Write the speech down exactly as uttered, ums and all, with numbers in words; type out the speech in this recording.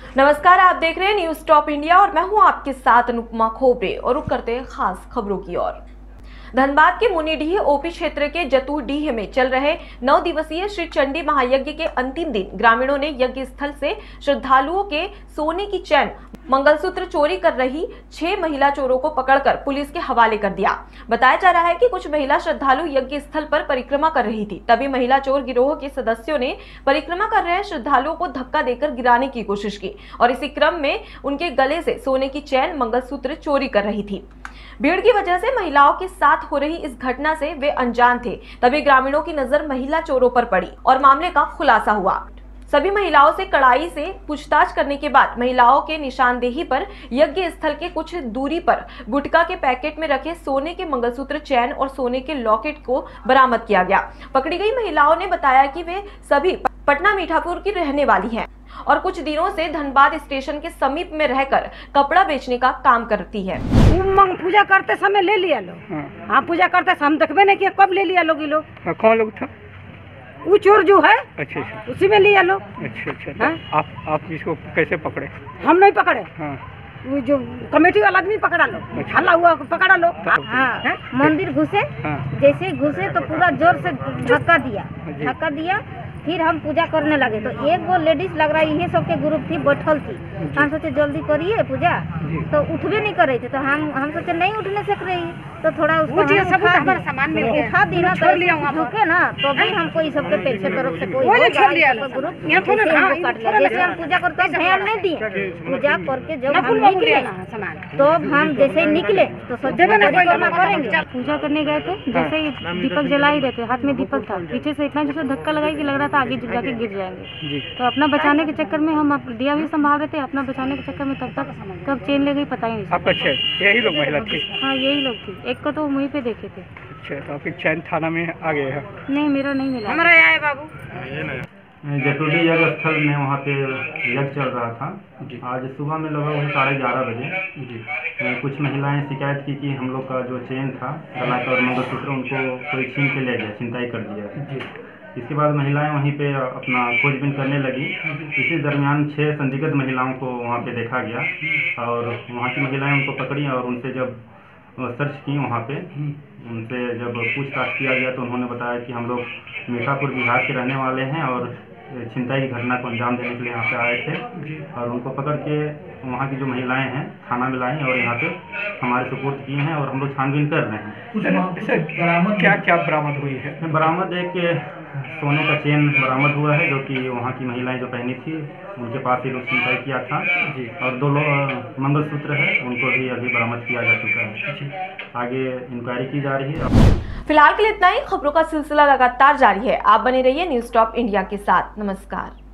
नमस्कार, आप देख रहे हैं न्यूज टॉप इंडिया और मैं हूं आपके साथ अनुपमा खोबरे और रुक करते हैं खास खबरों की ओर। धनबाद के मुनिडीह ओपी क्षेत्र के जतुडीह में चल रहे नौ दिवसीय श्री चंडी महायज्ञ के अंतिम दिन ग्रामीणों ने यज्ञ स्थल से श्रद्धालुओं के सोने की चैन मंगलसूत्र चोरी कर रही छह महिला चोरों को पकड़कर पुलिस के हवाले कर दिया। बताया जा रहा है कि कुछ महिला श्रद्धालु यज्ञ स्थल पर परिक्रमा कर रही थी, तभी महिला चोर गिरोह के सदस्यों ने परिक्रमा कर रहे श्रद्धालुओं को धक्का देकर गिराने की कोशिश की और इसी क्रम में उनके गले से सोने की चैन मंगलसूत्र चोरी कर रही थी। भीड़ की वजह से महिलाओं के साथ हो रही इस घटना से वे अनजान थे, तभी ग्रामीणों की नजर महिला चोरों पर पड़ी और मामले का खुलासा हुआ। सभी महिलाओं से कड़ाई से पूछताछ करने के बाद महिलाओं के निशानदेही पर यज्ञ स्थल के कुछ दूरी पर गुटखा के पैकेट में रखे सोने के मंगलसूत्र, चैन और सोने के लॉकेट को बरामद किया गया। पकड़ी गई महिलाओं ने बताया कि वे सभी पटना मीठापुर की रहने वाली हैं और कुछ दिनों से धनबाद स्टेशन के समीप में रहकर कपड़ा बेचने का काम करती है। पूजा करते समय ले लिया लोग। हाँ, पूजा करते समय हम देखबे नहीं किया, कब ले लिया लोग ये लोग। कौन लोग था? वो चोर जो है, अच्छा अच्छा, उसी में लिया लोग। अच्छा अच्छा, तो आप आप इसको कैसे पकड़े? हम नहीं पकड़े। हाँ, वो जो कमेटी वाला आदमी पकड़ा लो, हल्ला हुआ पकड़ा लो। हाँ, मंदिर घुसे, जैसे घुसे तो पूरा जोर से धक्का दिया धक्का दिया फिर हम पूजा करने लगे तो एक वो लेडीज लग रहा है ये सबके ग्रुप थी, बैठल थी। हम सोचे जल्दी करिए पूजा, तो उठबे नहीं कर रहे थे, तो हम हम सोचे नहीं उठने सक रही, तो थोड़ा उसको सामान में उठा दी ना, तो झुके ना, तो भी हमको ये सबके पीछे तरफ से कोई ग्रुप काट लिया। जैसे हम पूजा करते ध्यान नहीं दिए, पूजा करके जब हम निकले तो हम जैसे निकले तो सोचे करेंगे। पूजा करने गए थे, जैसे ही दीपक जला ही रहे थे, हाथ में दीपक था, पीछे से इतना जैसे धक्का लगाई कि लग रहा था आगे जाके गिर जाएंगे। तो अपना बचाने के चक्कर में हम दिया भी संभाल रहे थे, अपना बचाने के चक्कर में तब तक कब चेन ले गई पता ही नहीं। आपका चैन? यही लोग महिला थी? हाँ, यही लोग थी। एक को तो वहीं पे देखे थे। अच्छा, तो आपकी चैन थाना में आ गए है? नहीं, मेरा नहीं मिला। हमारा आया है बाबू। जतुडी यज्ञ स्थल में वहाँ पे यज्ञ चल रहा था। आज सुबह में लगभग वही साढ़े ग्यारह बजे कुछ महिलाएं शिकायत की कि हम लोग का जो चेन था गला का और मंगलसूत्र उनको कोई छीन के ले गया, छिनताई कर दिया। इसके बाद महिलाएं वहीं पे अपना खोजबीन करने लगी। इसी दरमियान छह संदिग्ध महिलाओं को वहाँ पे देखा गया और वहाँ की महिलाएं उनको पकड़ी और उनसे जब सर्च की वहाँ पे उनसे जब पूछताछ किया गया तो उन्होंने बताया कि हम लोग मीठापुर बिहार के रहने वाले हैं और छिनताई की घटना को अंजाम देने के लिए यहाँ पे आए थे और उनको पकड़ के वहाँ की जो महिलाएं हैं थाना में लाई और यहाँ पे हमारे सुपुर्द की हैं और हम लोग छानबीन कर रहे हैं। बरामद क्या क्या बरामद हुई है? बरामद एक सोने का चेन बरामद हुआ है जो कि वहाँ की महिलाएं जो पहनी थी उनके पास ही लोग छिनताई किया था और दो लोग मंगलसूत्र है उनको भी अभी बरामद किया जा चुका है। आगे इंक्वायरी की जा रही है। फिलहाल के लिए इतना ही। खबरों का सिलसिला लगातार जारी है, आप बने रहिए न्यूज टॉप इंडिया के साथ। नमस्कार।